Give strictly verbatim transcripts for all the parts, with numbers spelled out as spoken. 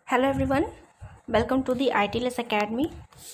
Hello everyone, welcome to the I T Less Academy.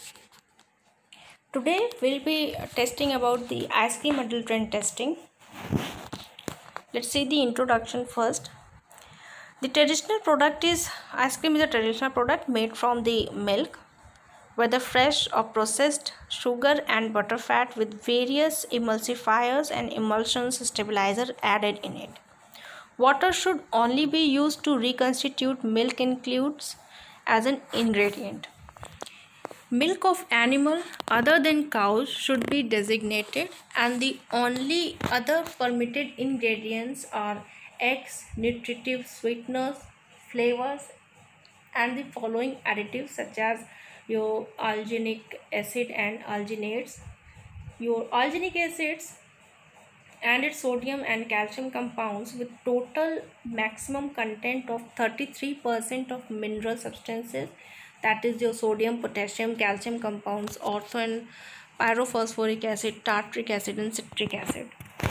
Today we'll be testing about the ice cream adulterant testing. Let's see the introduction first. The traditional product is ice cream is a traditional product made from the milk, whether fresh or processed, sugar and butter fat with various emulsifiers and emulsion stabilizer added in it. Water should only be used to reconstitute milk includes as an ingredient. Milk of animal other than cows should be designated, and the only other permitted ingredients are eggs, nutritive sweeteners, flavors, and the following additives such as your alginic acid and alginates. Your alginic acids and its sodium and calcium compounds with total maximum content of thirty-three percent of mineral substances, that is your sodium, potassium, calcium compounds, ortho and pyrophosphoric acid, tartaric acid and citric acid.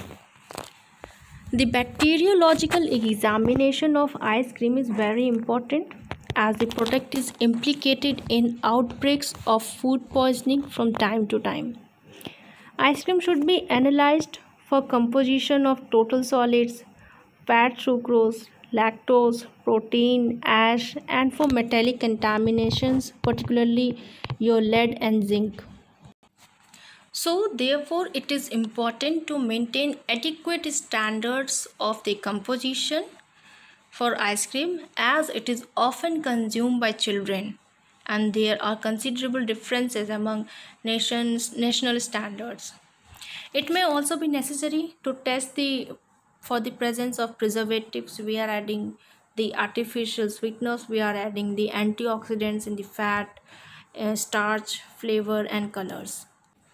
The bacteriological examination of ice cream is very important as the product is implicated in outbreaks of food poisoning from time to time. Ice cream should be analyzed for composition of total solids, fat, sucrose, lactose, protein, ash, and for metallic contaminations, particularly your lead and zinc. So, therefore, it is important to maintain adequate standards of the composition for ice cream as it is often consumed by children and there are considerable differences among nations national standards. It may also be necessary to test the for the presence of preservatives. We are adding the artificial sweeteners, we are adding the antioxidants in the fat, uh, starch, flavor and colors.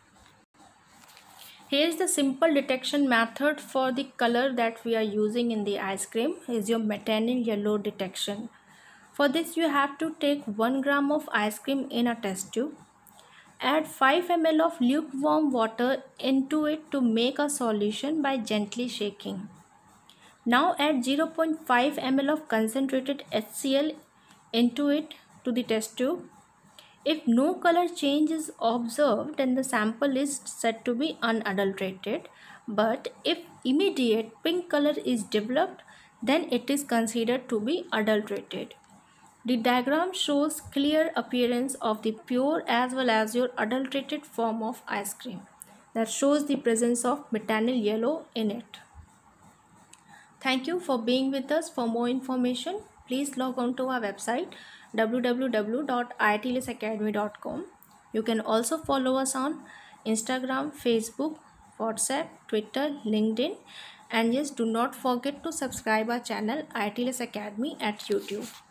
Here is the simple detection method for the color that we are using in the ice cream is your methanyl yellow detection. For this you have to take one gram of ice cream in a test tube. Add five milliliters of lukewarm water into it to make a solution by gently shaking. Now add zero point five milliliters of concentrated H C l into it to the test tube. If no color change is observed, then the sample is said to be unadulterated. But if immediate pink color is developed, then it is considered to be adulterated. The diagram shows clear appearance of the pure as well as your adulterated form of ice cream that shows the presence of methanyl yellow in it. Thank you for being with us. For more information, please log on to our website w w w dot I T less academy dot com. You can also follow us on Instagram, Facebook, WhatsApp, Twitter, LinkedIn, and yes, do not forget to subscribe our channel I T Less Academy at YouTube.